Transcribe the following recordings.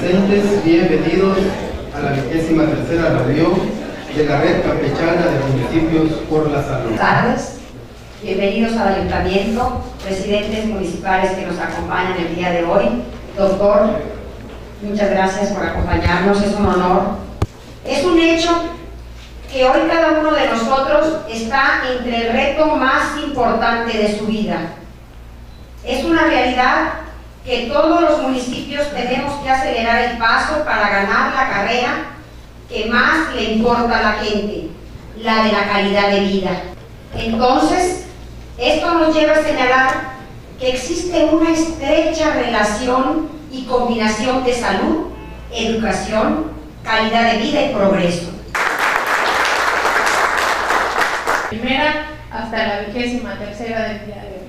presentes, bienvenidos a la 23ª reunión de la Red Campechana de Municipios por la Salud. Buenas tardes, bienvenidos al Ayuntamiento, presidentes municipales que nos acompañan el día de hoy. Doctor, muchas gracias por acompañarnos, es un honor. Es un hecho que hoy cada uno de nosotros está entre el reto más importante de su vida. Es una realidad que todos los municipios tenemos que acelerar el paso para ganar la carrera que más le importa a la gente, la de la calidad de vida. Entonces, esto nos lleva a señalar que existe una estrecha relación y combinación de salud, educación, calidad de vida y progreso. Primera hasta la 23ª del día de hoy.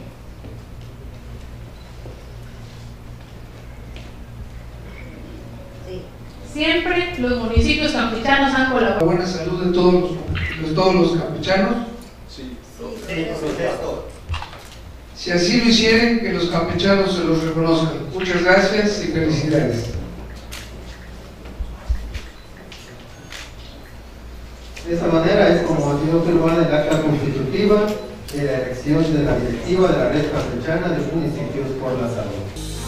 Siempre los municipios campechanos han colaborado. La buena salud de todos los campechanos. Sí. Si así lo hicieren, que los campechanos se los reconozcan. Muchas gracias y felicidades. De esta manera es como ha sido firmada el acta constitutiva de la elección de la directiva de la Red Campechana de Municipios por la Salud.